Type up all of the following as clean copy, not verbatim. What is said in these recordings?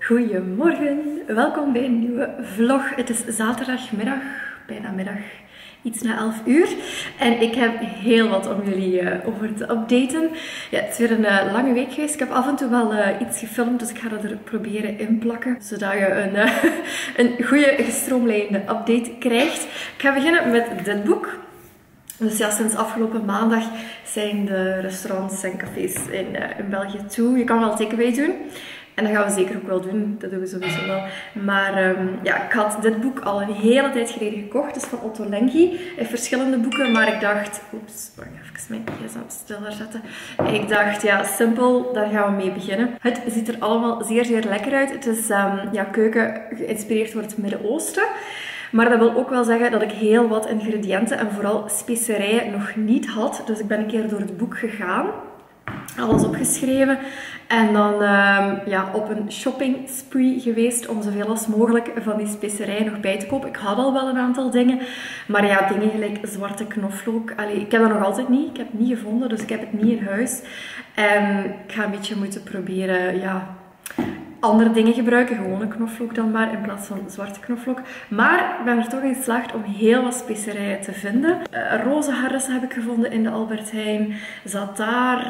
Goedemorgen, welkom bij een nieuwe vlog. Het is zaterdagmiddag, bijna middag, iets na 11 uur. En ik heb heel wat om jullie over te updaten. Ja, het is weer een lange week geweest. Ik heb af en toe wel iets gefilmd, dus ik ga dat er proberen inplakken. Zodat je een goede gestroomlijnde update krijgt. Ik ga beginnen met dit boek. Dus ja, sinds afgelopen maandag zijn de restaurants en cafés in België toe. Je kan wel takeaway doen. En dat gaan we zeker ook wel doen. Dat doen we sowieso wel. Maar ja, ik had dit boek al een hele tijd geleden gekocht. Het is van Otto Lengi. Hij heeft verschillende boeken. Maar ik dacht... Oeps, wacht even mijn gsm stiller zetten. Ik dacht, ja, simpel. Daar gaan we mee beginnen. Het ziet er allemaal zeer, zeer lekker uit. Het is ja, keuken geïnspireerd door het Midden-Oosten. Maar dat wil ook wel zeggen dat ik heel wat ingrediënten en vooral specerijen nog niet had. Dus ik ben een keer door het boek gegaan. Alles opgeschreven. En dan ja, op een shopping spree geweest om zoveel als mogelijk van die specerijen nog bij te kopen. Ik had al wel een aantal dingen. Maar ja, dingen gelijk zwarte knoflook. Allee, ik heb dat nog altijd niet. Ik heb het niet gevonden, dus ik heb het niet in huis. En ik ga een beetje moeten proberen, ja, andere dingen gebruiken. Gewone knoflook dan maar, in plaats van zwarte knoflook. Maar ik ben er toch in geslaagd om heel wat specerijen te vinden. Rozenharressen heb ik gevonden in de Albert Heijn. Za'atar,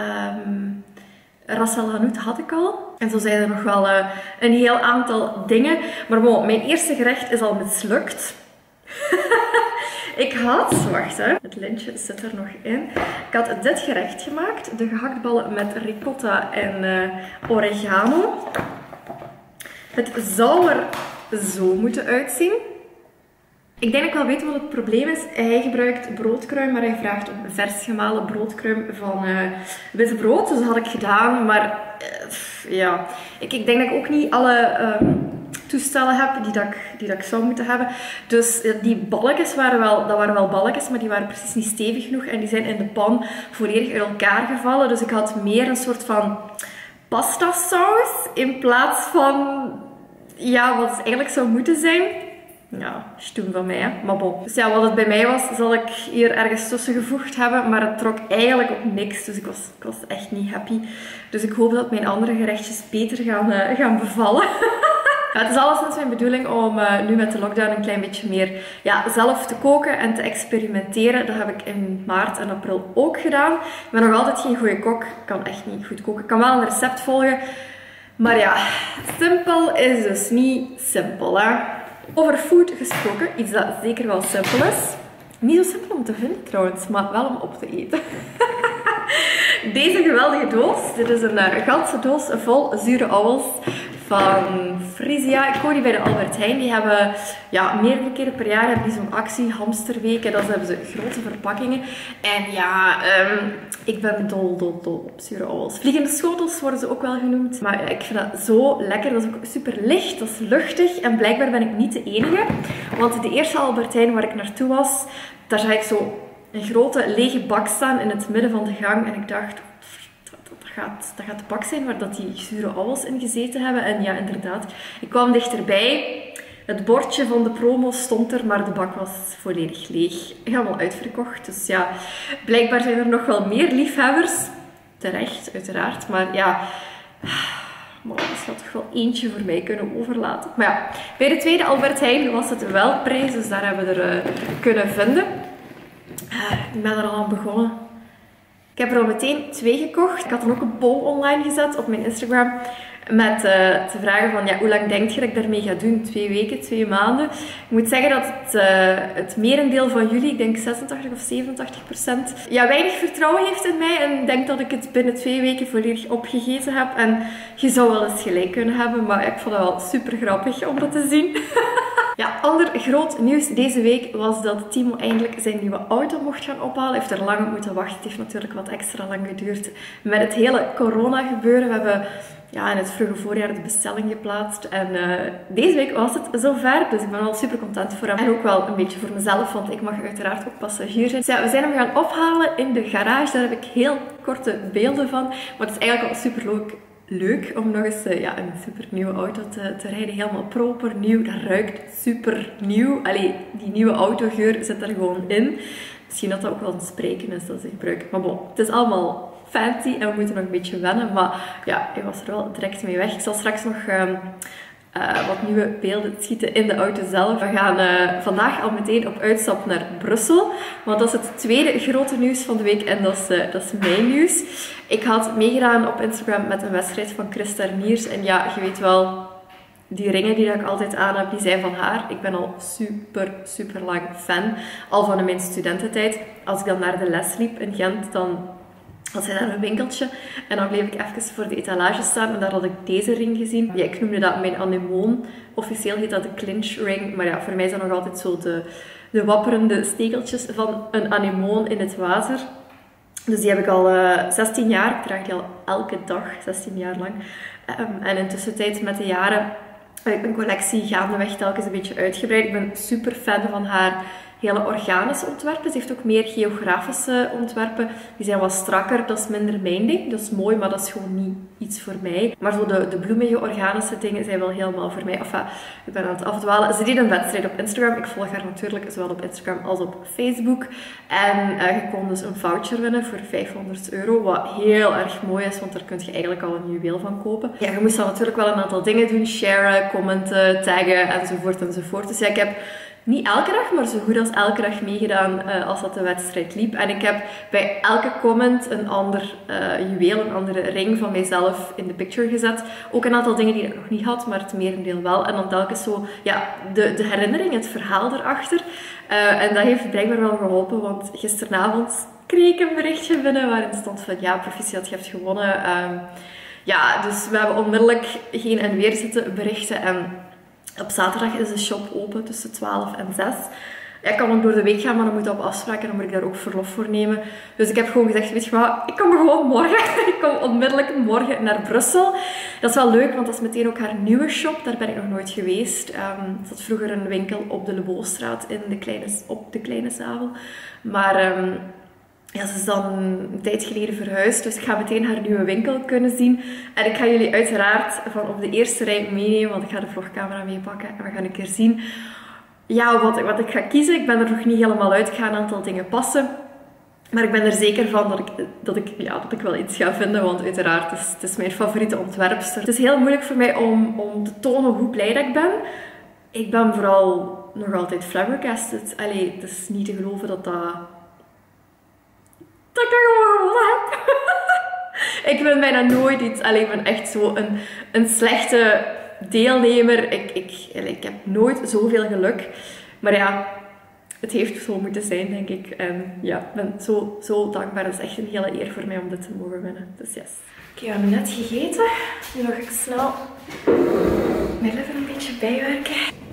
Ras el Hanout had ik al. En zo zijn er nog wel een heel aantal dingen. Maar bon, mijn eerste gerecht is al mislukt. Ik had, wacht hè, het lintje zit er nog in. Ik had dit gerecht gemaakt. De gehaktballen met ricotta en oregano. Het zou er zo moeten uitzien. Ik denk dat ik wel weet wat het probleem is. Hij gebruikt broodkruim, maar hij vraagt om vers gemalen broodkruim van wit brood. Dus dat had ik gedaan, maar ja. Ik denk dat ik ook niet alle toestellen heb die dat ik zou moeten hebben. Dus die balletjes waren wel balletjes, maar die waren precies niet stevig genoeg. En die zijn in de pan volledig uit elkaar gevallen. Dus ik had meer een soort van pasta saus in plaats van, ja, wat het eigenlijk zou moeten zijn. Ja, stoem van mij, hè. Maar bon. Dus ja, wat het bij mij was, zal ik hier ergens tussen gevoegd hebben. Maar het trok eigenlijk op niks. Dus ik was echt niet happy. Dus ik hoop dat mijn andere gerechtjes beter gaan bevallen. Ja, het is alleszins mijn bedoeling om nu met de lockdown een klein beetje meer, ja, zelf te koken en te experimenteren. Dat heb ik in maart en april ook gedaan. Ik ben nog altijd geen goede kok. Ik kan echt niet goed koken. Ik kan wel een recept volgen. Maar ja, simpel is dus niet simpel, hè. Over food gesproken, iets dat zeker wel simpel is. Niet zo simpel om te vinden trouwens, maar wel om op te eten. Deze geweldige doos. Dit is een ganse doos vol zure ouwels van Frisia. Ik koop die bij de Albert Heijn. Die hebben, ja, meerdere keren per jaar hebben die zo'n actie, hamsterweken. Dan hebben ze grote verpakkingen. En ja, ik ben dol op zure ouwels. Vliegende schotels worden ze ook wel genoemd. Maar ik vind dat zo lekker. Dat is ook super licht, dat is luchtig. En blijkbaar ben ik niet de enige. Want de eerste Albert Heijn waar ik naartoe was, daar zag ik zo een grote lege bak staan in het midden van de gang. En ik dacht, dat gaat de bak zijn waar dat die zure ouwels in gezeten hebben. En ja, inderdaad. Ik kwam dichterbij. Het bordje van de promo stond er, maar de bak was volledig leeg. Helemaal uitverkocht. Dus ja, blijkbaar zijn er nog wel meer liefhebbers. Terecht, uiteraard. Maar ja, maar dat had toch wel eentje voor mij kunnen overlaten. Maar ja, bij de tweede Albert Heijn was het wel prijs. Dus daar hebben we er kunnen vinden. Ik ben er al aan begonnen. Ik heb er al meteen 2 gekocht. Ik had dan ook een poll online gezet op mijn Instagram. Met te vragen van, ja, hoe lang denk je dat ik daarmee ga doen? 2 weken, 2 maanden. Ik moet zeggen dat het merendeel van jullie, ik denk 86 of 87%, ja, weinig vertrouwen heeft in mij. En ik denk dat ik het binnen 2 weken volledig opgegeten heb. En je zou wel eens gelijk kunnen hebben. Maar ik vond het wel super grappig om dat te zien. Ja, ander groot nieuws deze week was dat Timo eindelijk zijn nieuwe auto mocht gaan ophalen. Hij heeft er lang op moeten wachten. Het heeft natuurlijk wat extra lang geduurd met het hele corona gebeuren. We hebben, ja, in het vroege voorjaar de bestelling geplaatst. En deze week was het zover. Dus ik ben wel super content voor hem. En ook wel een beetje voor mezelf, want ik mag uiteraard ook passagier zijn. Dus ja, we zijn hem gaan ophalen in de garage. Daar heb ik heel korte beelden van. Maar het is eigenlijk wel super leuk om nog eens ja, een super nieuwe auto te rijden. Helemaal proper nieuw. Dat ruikt super nieuw. Allee, die nieuwe autogeur zit er gewoon in. Misschien dat dat ook wel een spreken is dat ze gebruiken. Maar bon, het is allemaal fancy en we moeten nog een beetje wennen. Maar ja, ik was er wel direct mee weg. Ik zal straks nog wat nieuwe beelden schieten in de auto zelf. We gaan vandaag al meteen op uitstap naar Brussel. Want dat is het tweede grote nieuws van de week en dat is mijn nieuws. Ik had meegedaan op Instagram met een wedstrijd van Chris Terniers. En ja, je weet wel, die ringen die ik altijd aan heb, die zijn van haar. Ik ben al super lang fan. Al van mijn studententijd. Als ik dan naar de les liep in Gent, dan had zij daar een winkeltje. En dan bleef ik even voor de etalage staan. En daar had ik deze ring gezien. Ja, ik noemde dat mijn anemoon. Officieel heet dat de clinch ring. Maar ja, voor mij zijn nog altijd zo de wapperende stekeltjes van een anemoon in het water. Dus die heb ik al 16 jaar. Ik draag die al elke dag, 16 jaar lang. En intussen tijd met de jaren heb ik mijn collectie gaandeweg telkens een beetje uitgebreid. Ik ben super fan van haar hele organische ontwerpen. Ze heeft ook meer geografische ontwerpen. Die zijn wat strakker, dat is minder mijn ding. Dat is mooi, maar dat is gewoon niet iets voor mij. Maar zo de bloemige organische dingen zijn wel helemaal voor mij. Enfin, ik ben aan het afdwalen. Ze deed een wedstrijd op Instagram. Ik volg haar natuurlijk zowel op Instagram als op Facebook. En je kon dus een voucher winnen voor €500. Wat heel erg mooi is, want daar kun je eigenlijk al een juweel van kopen. Ja, je moest dan natuurlijk wel een aantal dingen doen. Sharen, commenten, taggen enzovoort enzovoort. Dus ja, ik heb niet elke dag, maar zo goed als elke dag meegedaan als dat de wedstrijd liep. En ik heb bij elke comment een ander juweel, een andere ring van mijzelf in de picture gezet. Ook een aantal dingen die ik nog niet had, maar het merendeel wel. En dan telkens zo, ja, de herinnering, het verhaal erachter. En dat heeft blijkbaar wel geholpen, want gisteravond kreeg ik een berichtje binnen waarin stond van, ja, proficiat, je hebt gewonnen. Ja, dus we hebben onmiddellijk heen en weer zitten berichten en op zaterdag is de shop open tussen 12 en 6. Ja, ik kan ook door de week gaan, maar dan moet ik op afspraak en dan moet ik daar ook verlof voor nemen. Dus ik heb gewoon gezegd, weet je wat, ik kom gewoon morgen. Ik kom onmiddellijk morgen naar Brussel. Dat is wel leuk, want dat is meteen ook haar nieuwe shop. Daar ben ik nog nooit geweest. Er zat vroeger een winkel op de Lebostraat op de Kleine Zavel. Maar ja, ze is dan een tijd geleden verhuisd, dus ik ga meteen haar nieuwe winkel kunnen zien. En ik ga jullie uiteraard van op de eerste rij meenemen, want ik ga de vlogcamera meepakken. En we gaan een keer zien, ja, wat ik ga kiezen. Ik ben er nog niet helemaal uit, ik ga een aantal dingen passen. Maar ik ben er zeker van dat ik wel iets ga vinden, want uiteraard, het is mijn favoriete ontwerpster. Het is heel moeilijk voor mij om te tonen hoe blij dat ik ben. Ik ben vooral nog altijd flabbergasted. Allee, het is niet te geloven dat ik dat gewoon gewonnen heb. Ik ben bijna nooit iets. Alleen ik ben echt zo een slechte deelnemer. Ik heb nooit zoveel geluk. Maar ja, het heeft zo moeten zijn, denk ik. En ja, ik ben zo dankbaar. Het is echt een hele eer voor mij om dit te mogen winnen. Dus yes. Oké, we hebben net gegeten. Nu ga ik snel mijn liver een beetje bijwerken.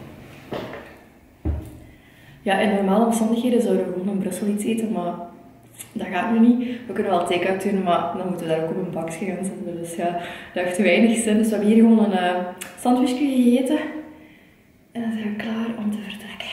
Ja, in normale omstandigheden zouden we gewoon in Brussel iets eten, maar dat gaat nu niet. We kunnen wel take-out doen, maar dan moeten we daar ook op een bakje gaan zitten. Dus ja, dat heeft weinig zin. Dus we hebben hier gewoon een sandwichje gegeten. En dan zijn we klaar om te vertrekken.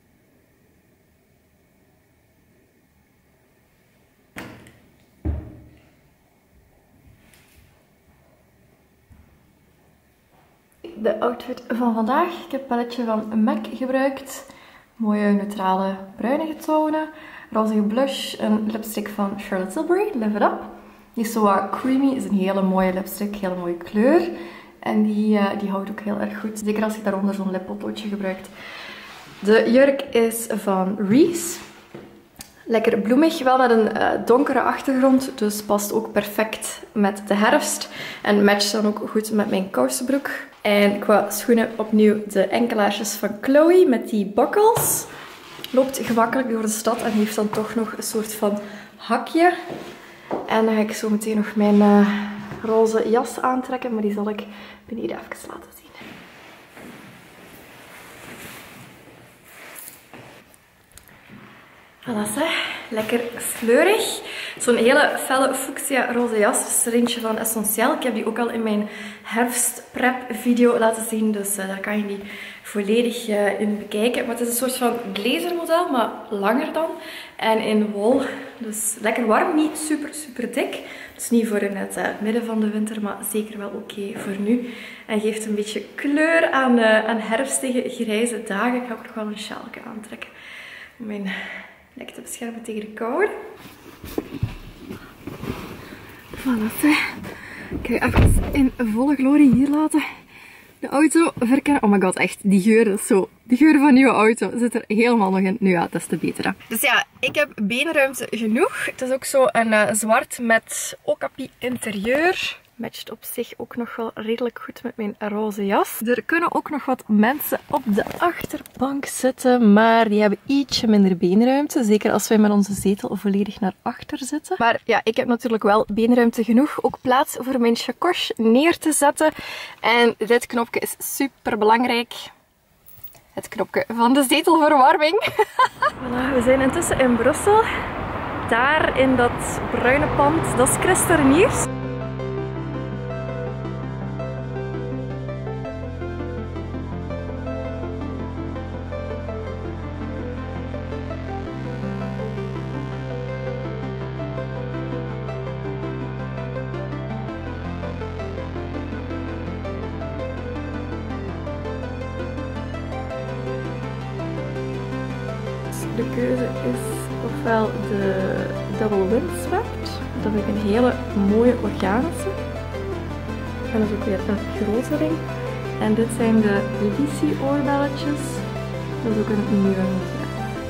De outfit van vandaag. Ik heb het palletje van MAC gebruikt. Mooie neutrale bruinige tonen. Rozige blush, een lipstick van Charlotte Tilbury, Live It Up. Die is zo wat creamy, is een hele mooie lipstick, hele mooie kleur. En die houdt ook heel erg goed, zeker als je daaronder zo'n lippotloodje gebruikt. De jurk is van Reese. Lekker bloemig, wel met een donkere achtergrond, dus past ook perfect met de herfst. En matcht dan ook goed met mijn kousenbroek. En qua schoenen opnieuw de enkelaarsjes van Chloe met die buckles. Loopt gemakkelijk door de stad en heeft dan toch nog een soort van hakje. En dan ga ik zo meteen nog mijn roze jas aantrekken, maar die zal ik beneden even laten zien. Voilà, lekker fleurig. Zo'n hele felle fuchsia roze jas. Dat is er eentje van Essentiel. Ik heb die ook al in mijn herfstprep video laten zien. Dus daar kan je die volledig in bekijken. Maar het is een soort van glazermodel, maar langer dan. En in wol. Dus lekker warm. Niet super dik. Dus niet voor in het midden van de winter, maar zeker wel oké voor nu. En geeft een beetje kleur aan herfstige grijze dagen. Ik ga ook nog wel een sjaalje aantrekken. Mijn nek te beschermen tegen de kou. Voilà. Ik ga je even in volle glorie hier laten. De auto verkennen. Oh my god, echt. Die geur is zo. Die geur van nieuwe auto zit er helemaal nog in. Nu ja, dat is te beter. Hè. Dus ja, ik heb beenruimte genoeg. Het is ook zo een zwart met okapi interieur. Matcht op zich ook nog wel redelijk goed met mijn roze jas. Er kunnen ook nog wat mensen op de achterbank zitten, maar die hebben ietsje minder beenruimte. Zeker als wij met onze zetel volledig naar achter zitten. Maar ja, ik heb natuurlijk wel beenruimte genoeg. Ook plaats voor mijn chacoche neer te zetten. En dit knopje is super belangrijk. Het knopje van de zetelverwarming. Voilà, we zijn intussen in Brussel. Daar in dat bruine pand, dat is Christerniers. De keuze is ofwel de Double Windswept. Dat vind ik een hele mooie organische. En dat is ook weer een grote ring. En dit zijn de Lissy oorbelletjes. Dat is ook een nieuwe model.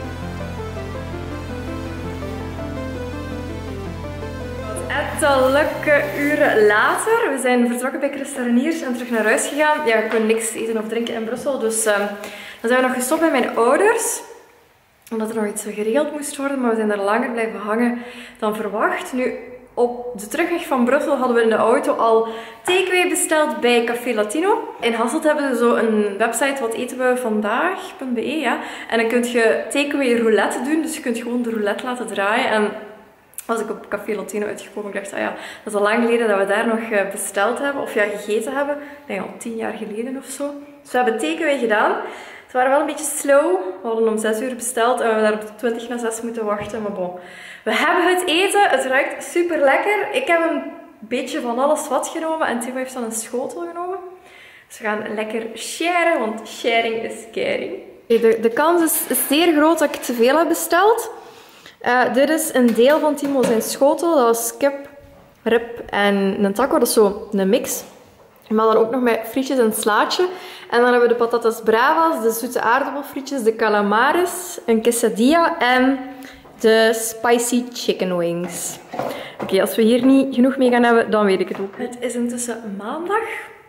Ettelijke uren later. We zijn vertrokken bij Christerniers en terug naar huis gegaan. Ja, ik kon niks eten of drinken in Brussel. Dus dan zijn we nog gestopt bij mijn ouders. Omdat er nog iets geregeld moest worden, maar we zijn er langer blijven hangen dan verwacht. Nu, op de terugweg van Brussel hadden we in de auto al takeaway besteld bij Café Latino. In Hasselt hebben ze zo een website, wat eten we vandaag.be, ja. En dan kun je takeaway roulette doen, dus je kunt gewoon de roulette laten draaien. En was ik op Café Latino uitgekomen, ik dacht, ah ja, dat is al lang geleden dat we daar nog besteld hebben, of ja, gegeten hebben. Ik denk al 10 jaar geleden of zo. Dus we hebben takeaway gedaan. Het waren wel een beetje slow. We hadden om 6 uur besteld en we hebben daar op 20 na 6 moeten wachten. Maar bon, we hebben het eten. Het ruikt super lekker. Ik heb een beetje van alles wat genomen en Timo heeft dan een schotel genomen. Dus we gaan lekker sharen, want sharing is caring. De kans is zeer groot dat ik te veel heb besteld. Dit is een deel van Timo zijn schotel. Dat was kip, rib en een taco. Dat is zo een mix. Maar dan ook nog met frietjes en slaatje. En dan hebben we de patatas bravas, de zoete aardappelfrietjes, de calamares, een quesadilla en de spicy chicken wings. Oké, als we hier niet genoeg mee gaan hebben, dan weet ik het ook. Het is intussen maandag.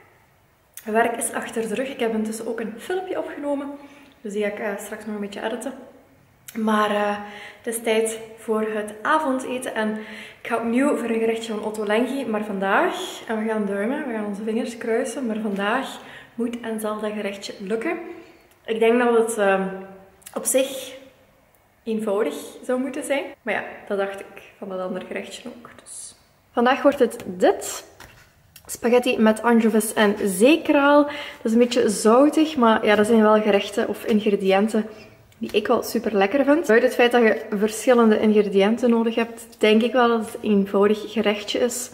Het werk is achter de rug. Ik heb intussen ook een filmpje opgenomen. Dus die ga ik straks nog een beetje editen. Maar het is tijd voor het avondeten. En ik ga opnieuw voor een gerechtje van Otto Lengi. Maar vandaag, en we gaan duimen, we gaan onze vingers kruisen. Maar vandaag moet en zal dat gerechtje lukken. Ik denk dat het op zich eenvoudig zou moeten zijn. Maar ja, dat dacht ik van dat andere gerechtje ook. Dus. Vandaag wordt het dit. Spaghetti met anchovies en zeekraal. Dat is een beetje zoutig, maar ja, dat zijn wel gerechten of ingrediënten die ik wel super lekker vind. Buiten het feit dat je verschillende ingrediënten nodig hebt, denk ik wel dat het een eenvoudig gerechtje is.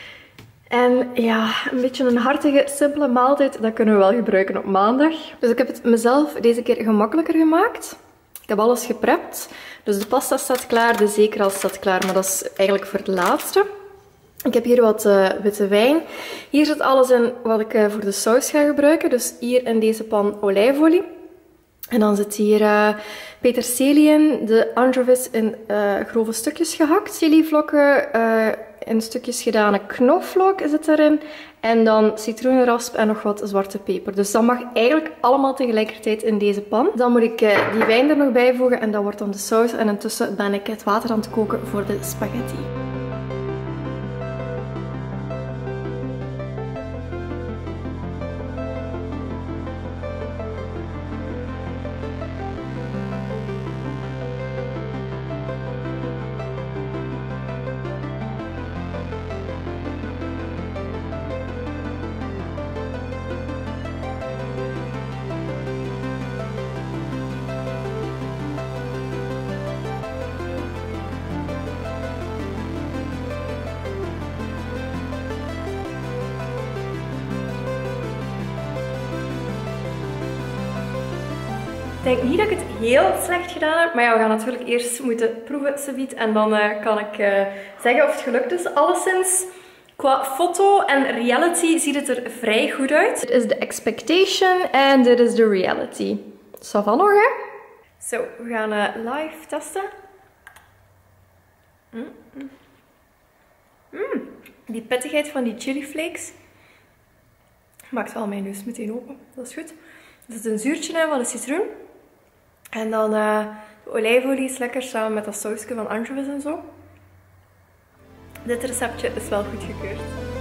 En ja, een beetje een hartige, simpele maaltijd, dat kunnen we wel gebruiken op maandag. Dus ik heb het mezelf deze keer gemakkelijker gemaakt. Ik heb alles geprept. Dus de pasta staat klaar, de zeekraal staat klaar, maar dat is eigenlijk voor het laatste. Ik heb hier wat witte wijn. Hier zit alles in wat ik voor de saus ga gebruiken. Dus hier in deze pan olijfolie. En dan zit hier peterselie in, de anchovies in grove stukjes gehakt, chilivlokken, in stukjes gedane knoflook zit erin. En dan citroenrasp en nog wat zwarte peper. Dus dat mag eigenlijk allemaal tegelijkertijd in deze pan. Dan moet ik die wijn er nog bijvoegen en dat wordt dan de saus. En intussen ben ik het water aan het koken voor de spaghetti. Ik denk niet dat ik het heel slecht gedaan heb. Maar ja, we gaan natuurlijk eerst moeten proeven, zoiets. En dan kan ik zeggen of het gelukt is. Alleszins, qua foto en reality ziet het er vrij goed uit. Dit is de expectation en dit is de reality. Ça va nog, hè? Zo, we gaan live testen. Die pittigheid van die chili flakes maakt al mijn neus meteen open. Dat is goed. Er zit een zuurtje in van de citroen. En dan de olijfolie is lekker samen met dat sausje van anchovies en zo. Dit receptje is wel goed gekeurd.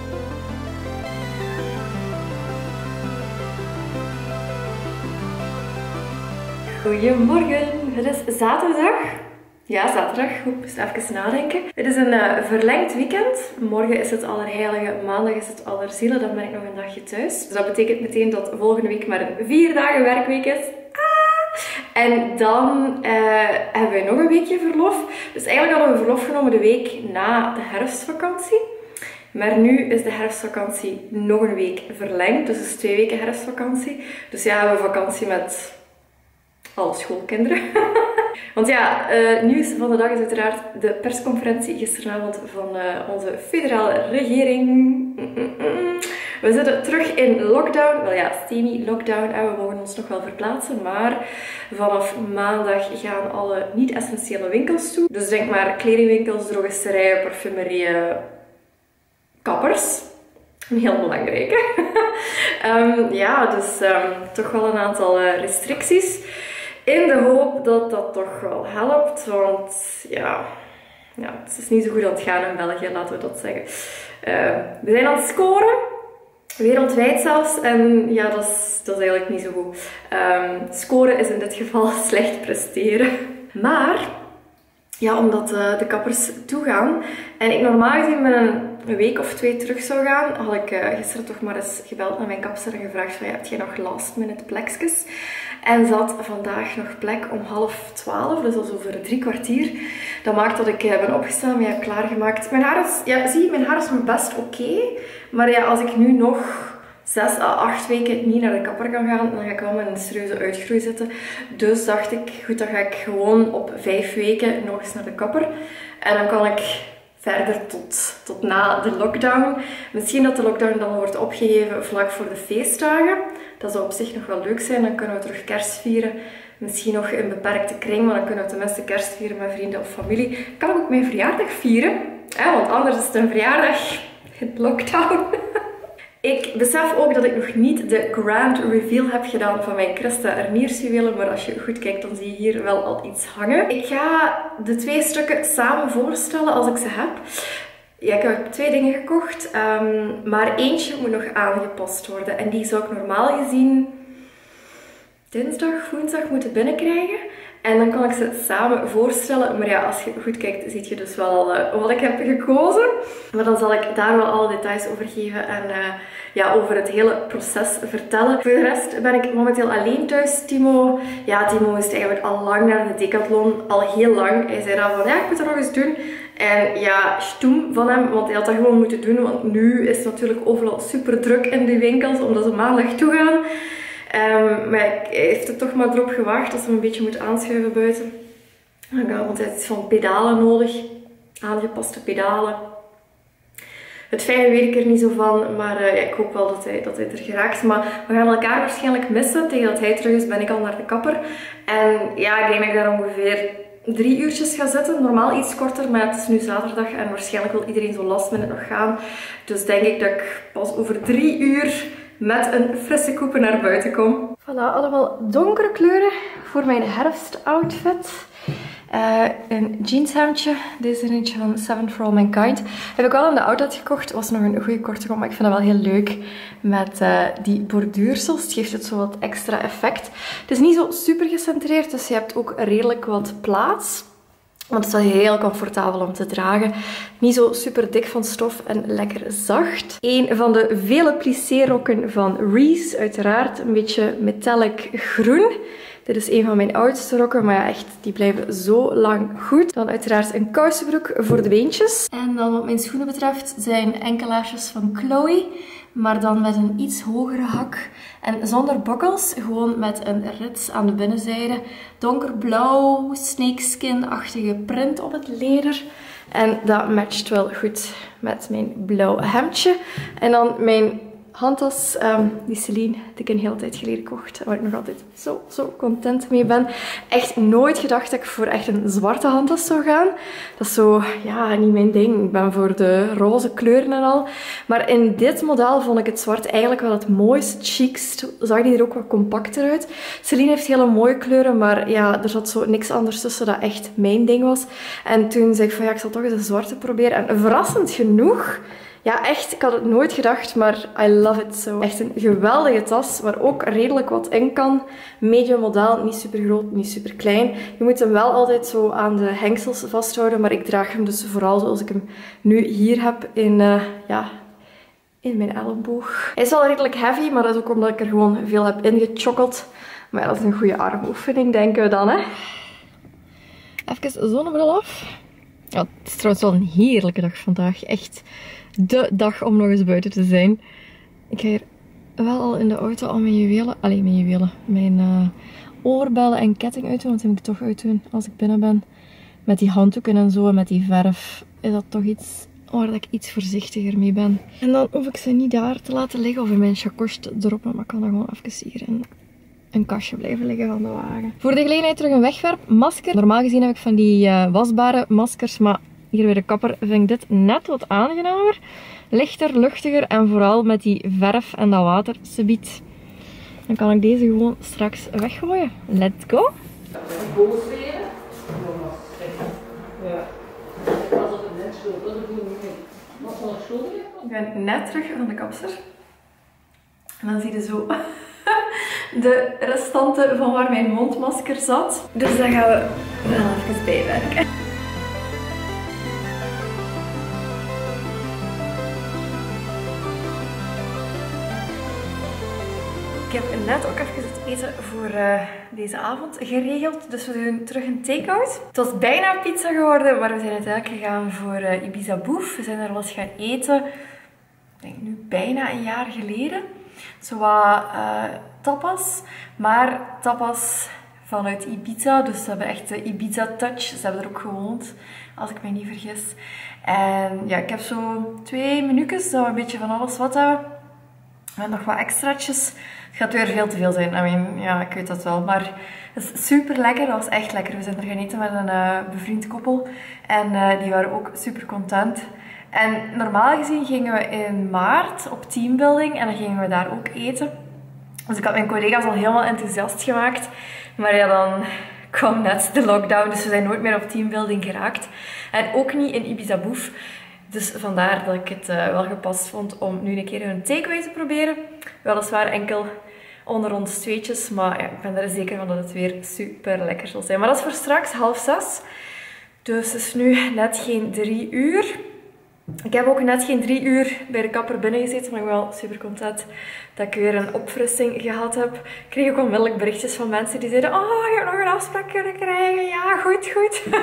Goedemorgen, het is zaterdag. Ja, zaterdag. Goed, moest even nadenken. Het is een verlengd weekend. Morgen is het Allerheilige, maandag is het Allerzielen. Dan ben ik nog een dagje thuis. Dus dat betekent meteen dat volgende week maar een 4 dagen werkweek is. En dan hebben we nog een weekje verlof. Dus eigenlijk hadden we verlof genomen de week na de herfstvakantie. Maar nu is de herfstvakantie nog een week verlengd. Dus het is 2 weken herfstvakantie. Dus ja, we hebben vakantie met alle schoolkinderen. Want ja, nieuws van de dag is uiteraard de persconferentie gisteravond van onze federale regering. We zitten terug in lockdown. Wel ja, semi-lockdown en we mogen ons nog wel verplaatsen. Maar vanaf maandag gaan alle niet-essentiële winkels toe. Dus denk maar kledingwinkels, drogisterijen, parfumerieën, kappers. Een heel belangrijke. Ja, dus toch wel een aantal restricties. In de hoop dat dat toch wel helpt. Want ja, het is niet zo goed aan het gaan in België, laten we dat zeggen. We zijn aan het scoren. Wereldwijd zelfs. En ja, dat is eigenlijk niet zo goed. Scoren is in dit geval slecht presteren. Maar ja, omdat de kappers toegaan en ik normaal gezien met een week of 2 terug zou gaan, had ik gisteren toch maar eens gebeld naar mijn kapster en gevraagd van, ja, heb jij nog last minute plekjes? En ze had vandaag nog plek om 11:30, dus dat is over 3 kwartier. Dat maakt dat ik ben opgestaan, mij heb klaargemaakt. Mijn haar is, ja, zie je, mijn haar is nog best oké. Maar ja, als ik nu nog 6 à 8 weken niet naar de kapper kan gaan, dan ga ik wel met een serieuze uitgroei zitten. Dus dacht ik, goed, dan ga ik gewoon op 5 weken nog eens naar de kapper. En dan kan ik verder tot na de lockdown. Misschien dat de lockdown dan wordt opgeheven vlak voor de feestdagen. Dat zou op zich nog wel leuk zijn. Dan kunnen we terug kerst vieren. Misschien nog in beperkte kring, maar dan kunnen we tenminste kerst vieren met vrienden of familie. Ik kan ook mijn verjaardag vieren. Want anders is het een verjaardag in lockdown. Ik besef ook dat ik nog niet de grand reveal heb gedaan van mijn Christa Erniersjuwelen, maar als je goed kijkt dan zie je hier wel al iets hangen. Ik ga de 2 stukken samen voorstellen als ik ze heb. Ja, ik heb 2 dingen gekocht, maar eentje moet nog aangepast worden en die zou ik normaal gezien dinsdag, woensdag moeten binnenkrijgen. En dan kan ik ze samen voorstellen. Maar ja, als je goed kijkt, zie je dus wel wat ik heb gekozen. Maar dan zal ik daar wel alle details over geven en ja, over het hele proces vertellen. Voor de rest ben ik momenteel alleen thuis. Timo is eigenlijk al lang naar de Decathlon. Al heel lang. Hij zei dan van, ja, ik moet dat nog eens doen. En ja, stoem van hem, want hij had dat gewoon moeten doen. Want nu is het natuurlijk overal super druk in de winkels, omdat ze maandag toe gaan. Maar hij heeft er toch maar erop gewacht dat ze hem een beetje moet aanschuiven buiten. Want hij heeft iets van pedalen nodig. Aangepaste pedalen. Het fijne weet ik er niet zo van, maar ja, ik hoop wel dat hij er geraakt. Maar we gaan elkaar waarschijnlijk missen. Tegen dat hij terug is ben ik al naar de kapper. En ja, ik denk dat ik daar ongeveer 3 uurtjes ga zitten. Normaal iets korter, maar het is nu zaterdag en waarschijnlijk wil iedereen zo last minute nog gaan. Dus denk ik dat ik pas over 3 uur met een frisse koepe naar buiten kom. Voilà, allemaal donkere kleuren voor mijn herfstoutfit. Een jeanshemdje. Deze is eentje van Seven for All Mankind. Heb ik wel in de outlet gekocht. Was nog een goede korting op, maar ik vind dat wel heel leuk. Met die borduursels. Het geeft het zo wat extra effect. Het is niet zo super gecentreerd, dus je hebt ook redelijk wat plaats. Want het is wel heel comfortabel om te dragen. Niet zo super dik van stof en lekker zacht. Een van de vele plissé-rokken van Reese. Uiteraard een beetje metallic groen. Dit is een van mijn oudste rokken, maar ja, echt, die blijven zo lang goed. Dan uiteraard een kousenbroek voor de beentjes. En dan wat mijn schoenen betreft zijn enkelaarsjes van Chloe. maar dan met een iets hogere hak. En zonder bukkels, gewoon met een rits aan de binnenzijde. Donkerblauw, snakeskin-achtige print op het leder. En dat matcht wel goed met mijn blauw hemdje. En dan mijn handtas, die Celine, die ik een hele tijd geleden kocht. Waar ik nog altijd zo content mee ben. Echt nooit gedacht dat ik voor echt een zwarte handtas zou gaan. Dat is zo, ja, niet mijn ding. Ik ben voor de roze kleuren en al. Maar in dit model vond ik het zwart eigenlijk wel het mooist, het chicst. Zag die er ook wat compacter uit. Celine heeft hele mooie kleuren, maar ja, er zat zo niks anders tussen dat echt mijn ding was. En toen zei ik van ja, ik zal toch eens een zwarte proberen. En verrassend genoeg... Ja, echt, ik had het nooit gedacht, maar I love it so. Echt een geweldige tas, waar ook redelijk wat in kan. Medium model, niet super groot, niet super klein. Je moet hem wel altijd zo aan de hengsels vasthouden, maar ik draag hem dus vooral zoals ik hem nu hier heb in mijn elleboog. Hij is wel redelijk heavy, maar dat is ook omdat ik er gewoon veel heb ingechokkeld. Maar ja, dat is een goede armoefening, denken we dan, hè. Even zonnebril af. Ja, het is trouwens wel een heerlijke dag vandaag. Echt de dag om nog eens buiten te zijn. Ik ga hier wel al in de auto al mijn juwelen... Allee, mijn juwelen. Mijn oorbellen en ketting uitdoen. Want die moet ik toch uitdoen als ik binnen ben. Met die handdoeken en zo en met die verf is dat toch iets waar ik iets voorzichtiger mee ben. En dan hoef ik ze niet daar te laten liggen of in mijn chacoche te droppen. Maar ik kan er gewoon even hier in een kastje blijven liggen van de wagen. Voor de gelegenheid terug een wegwerpmasker. Normaal gezien heb ik van die wasbare maskers, maar hier bij de kapper vind ik dit net wat aangenamer. Lichter, luchtiger en vooral met die verf en dat water subiet. Dan kan ik deze gewoon straks weggooien. Let's go! Ik ben net terug van de kapster. En dan zie je zo de restanten van waar mijn mondmasker zat. Dus daar gaan we wel even bijwerken. Ik heb net ook even het eten voor deze avond geregeld. Dus we doen terug een take-out. Het was bijna pizza geworden, maar we zijn uiteindelijk gegaan voor Ibiza Bouffe. We zijn daar wel eens gaan eten. Ik denk nu bijna een jaar geleden. Zo wat tapas. Maar tapas vanuit Ibiza. Dus ze hebben echt de Ibiza touch. Ze hebben er ook gewoond, als ik me niet vergis. En ja, ik heb zo 2 minuutjes dat we een beetje van alles wat hebben. Met nog wat extraatjes. Het gaat weer veel te veel zijn. Ja, ik weet dat wel. Maar het is super lekker. Dat was echt lekker. We zijn er gaan eten met een bevriend koppel. En die waren ook super content. En normaal gezien gingen we in maart op teambuilding. En dan gingen we daar ook eten. Dus ik had mijn collega's al helemaal enthousiast gemaakt. Maar ja, dan kwam net de lockdown. Dus we zijn nooit meer op teambuilding geraakt. En ook niet in Ibiza Bouffe. Dus vandaar dat ik het wel gepast vond om nu een keer een takeaway te proberen. Weliswaar enkel onder ons tweetjes, maar ja, ik ben er zeker van dat het weer super lekker zal zijn. Maar dat is voor straks 5:30. Dus het is nu net geen 3 uur. Ik heb ook net geen 3 uur bij de kapper binnen gezeten, maar ik ben wel super content dat ik weer een opfrissing gehad heb. Ik kreeg ook onmiddellijk berichtjes van mensen die zeiden: oh, je hebt nog een afspraak kunnen krijgen. Ja, goed.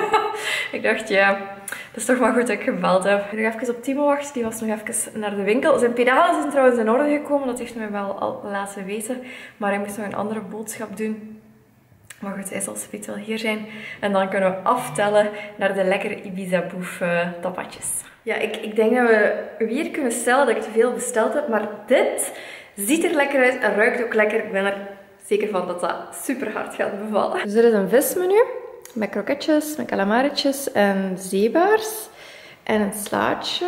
Ik dacht, ja, dat is toch wel goed dat ik gebeld heb. Nog even op Timo wachten, die was nog even naar de winkel. Zijn pedalen zijn trouwens in orde gekomen, dat heeft hij mij wel al laten weten. Maar hij moest nog een andere boodschap doen. Maar goed, hij zal speed wel hier zijn. En dan kunnen we aftellen naar de lekkere Ibiza Bouffe tapatjes. Ja, ik denk dat we weer kunnen stellen dat ik te veel besteld heb. Maar dit ziet er lekker uit en ruikt ook lekker. Ik ben er zeker van dat dat super hard gaat bevallen. Dus dit is een vismenu. Met kroketjes, met calamaretjes en zeebaars. En een slaatje.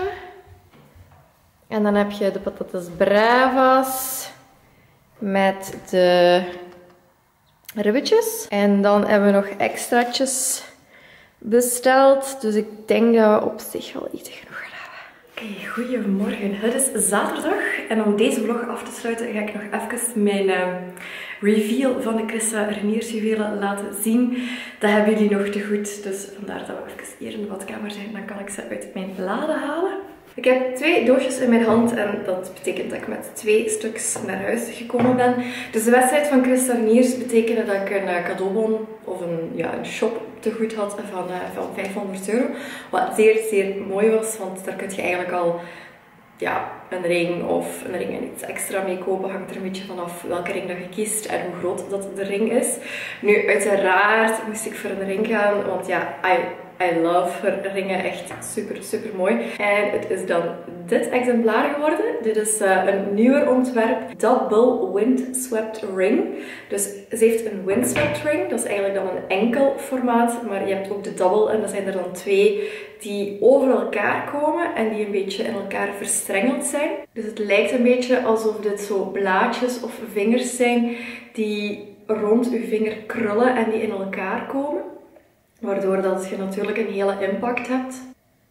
En dan heb je de patatas bravas. Met de ribbetjes. En dan hebben we nog extraatjes besteld. Dus ik denk dat we op zich wel eten genoeg gaan hebben. Oké, goedemorgen. Het is zaterdag. En om deze vlog af te sluiten ga ik nog even mijn reveal van de Christa Reniers juwelen laten zien. Dat hebben jullie nog te goed. Dus vandaar dat we even hier in de badkamer zijn. Dan kan ik ze uit mijn lade halen. Ik heb 2 doosjes in mijn hand en dat betekent dat ik met 2 stuks naar huis gekomen ben. Dus de wedstrijd van Christa Reniers betekende dat ik een cadeaubon of een shop te goed had van €500. Wat zeer mooi was, want daar kun je eigenlijk al ja, een ring of een ring en iets extra mee kopen. Hangt er een beetje vanaf welke ring dat je kiest en hoe groot dat de ring is. Nu, uiteraard moest ik voor een ring gaan, want ja, I love ringen, echt super, super mooi. En het is dan dit exemplaar geworden. Dit is een nieuwer ontwerp, Double Windswept Ring. Dus ze heeft een windswept ring, dat is eigenlijk dan een enkel formaat, maar je hebt ook de double en dat zijn er dan twee die over elkaar komen en die een beetje in elkaar verstrengeld zijn. Dus het lijkt een beetje alsof dit zo blaadjes of vingers zijn die rond je vinger krullen en die in elkaar komen. Waardoor dat je natuurlijk een hele impact hebt.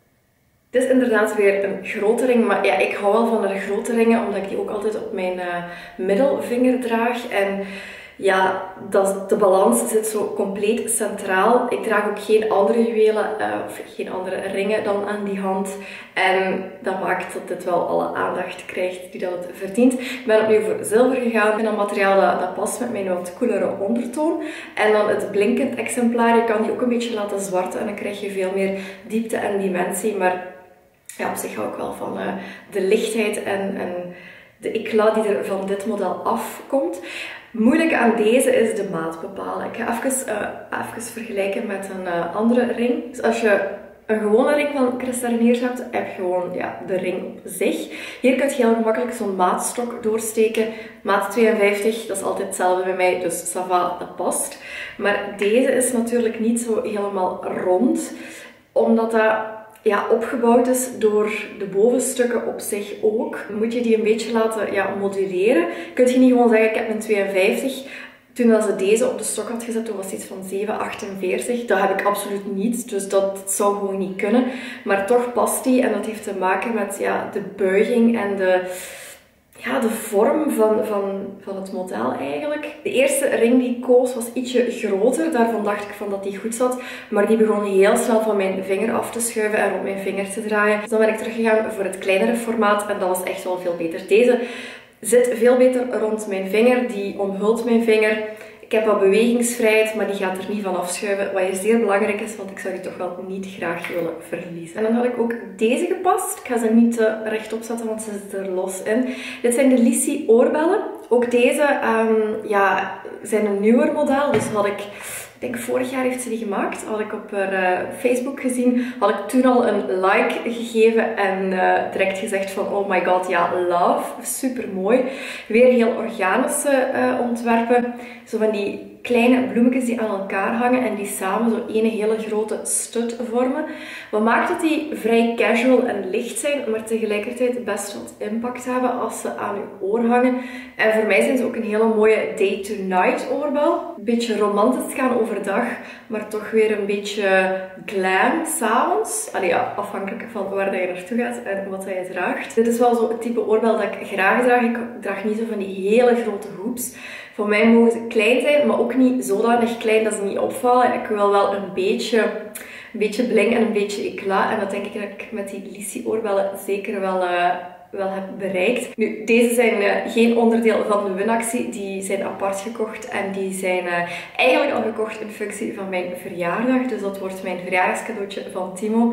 Het is inderdaad weer een grote ring, maar ja, ik hou wel van de grote ringen, omdat ik die ook altijd op mijn middelvinger draag. En ja, de balans zit zo compleet centraal. Ik draag ook geen andere juwelen of geen andere ringen dan aan die hand. En dat maakt dat dit wel alle aandacht krijgt die dat het verdient. Ik ben opnieuw voor zilver gegaan. En dat materiaal dat past met mijn wat coolere ondertoon. En dan het blinkend exemplaar. Je kan die ook een beetje laten zwarten en dan krijg je veel meer diepte en dimensie. Maar ja, op zich hou ik wel van de lichtheid en de eclat die er van dit model afkomt. Moeilijk aan deze is de maat bepalen. Ik ga even vergelijken met een andere ring. Dus als je een gewone ring van Christa Reniers hebt, heb je gewoon ja, de ring op zich. Hier kun je heel gemakkelijk zo'n maatstok doorsteken. Maat 52, dat is altijd hetzelfde bij mij, dus ça va, dat past. Maar deze is natuurlijk niet zo helemaal rond, omdat dat ja, opgebouwd is door de bovenstukken op zich ook. Moet je die een beetje laten moduleren. Kun je niet gewoon zeggen, ik heb een 52. Toen ze deze op de stok had gezet, toen was het iets van 7,48. Dat heb ik absoluut niet, dus dat zou gewoon niet kunnen. Maar toch past die en dat heeft te maken met ja, de buiging en de vorm van het model eigenlijk. De eerste ring die ik koos was ietsje groter. Daarvan dacht ik van dat die goed zat. Maar die begon heel snel van mijn vinger af te schuiven en rond mijn vinger te draaien. Dus dan ben ik teruggegaan voor het kleinere formaat. En dat was echt wel veel beter. Deze zit veel beter rond mijn vinger. Die omhult mijn vinger. Ik heb wat bewegingsvrijheid, maar die gaat er niet van afschuiven. Wat hier zeer belangrijk is, want ik zou die toch wel niet graag willen verliezen. En dan had ik ook deze gepast. Ik ga ze niet rechtop zetten, want ze zitten er los in. Dit zijn de Lissi oorbellen. Ook deze zijn een nieuwer model. Dus had ik denk vorig jaar heeft ze die gemaakt. Had ik op haar Facebook gezien. Had ik toen al een like gegeven en direct gezegd van oh my god, ja, love. Super mooi. Weer heel organische ontwerpen. Zo van die kleine bloemetjes die aan elkaar hangen en die samen zo ene hele grote stut vormen. Wat maakt dat die vrij casual en licht zijn, maar tegelijkertijd best wat impact hebben als ze aan je oor hangen. En voor mij zijn ze ook een hele mooie day-to-night oorbel. Een beetje romantisch gaan overdag, maar toch weer een beetje glam s'avonds. Ja, afhankelijk van waar je naartoe gaat en wat je draagt. Dit is wel zo het type oorbel dat ik graag draag. Ik draag niet zo van die hele grote hoops. Voor mij mogen ze klein zijn, maar ook niet zodanig klein dat ze niet opvallen. Ik wil wel een beetje bling en een beetje eclat. En dat denk ik dat ik met die Lissi oorbellen zeker wel heb bereikt. Nu, deze zijn geen onderdeel van de winactie. Die zijn apart gekocht en die zijn eigenlijk al gekocht in functie van mijn verjaardag. Dus dat wordt mijn verjaardagscadeautje van Timo.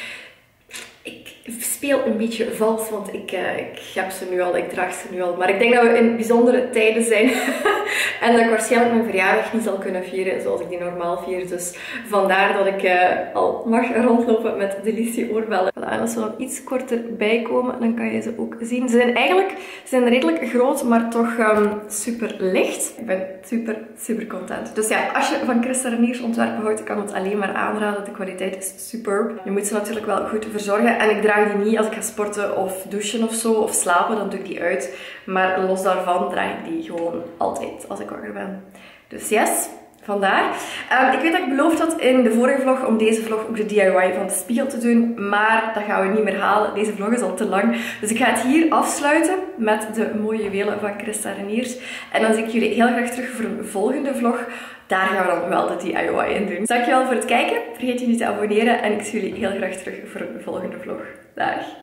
Ik speel een beetje vals, want ik heb ze nu al, ik draag ze nu al. Maar ik denk dat we in bijzondere tijden zijn. En dat ik waarschijnlijk mijn verjaardag niet zal kunnen vieren zoals ik die normaal vier. Dus vandaar dat ik al mag rondlopen met de Lissi oorbellen. Voilà, en als ze dan iets korter bijkomen, dan kan je ze ook zien. Ze zijn redelijk groot, maar toch super licht. Ik ben super content. Dus ja, als je van Christa Reniers ontwerpen houdt, kan het alleen maar aanraden. De kwaliteit is superb. Je moet ze natuurlijk wel goed verzorgen. En ik draag die niet als ik ga sporten of douchen of zo, of slapen, dan doe ik die uit. Maar los daarvan draag ik die gewoon altijd als ik wakker ben. Dus yes, vandaar. Ik weet dat ik beloofd had in de vorige vlog om deze vlog ook de DIY van de spiegel te doen, maar dat gaan we niet meer halen. Deze vlog is al te lang. Dus ik ga het hier afsluiten met de mooie juwelen van Christa Reniers. En dan zie ik jullie heel graag terug voor een volgende vlog. Daar gaan we dan wel de DIY in doen. Dankjewel voor het kijken. Vergeet je niet te abonneren en ik zie jullie heel graag terug voor een volgende vlog. Dag!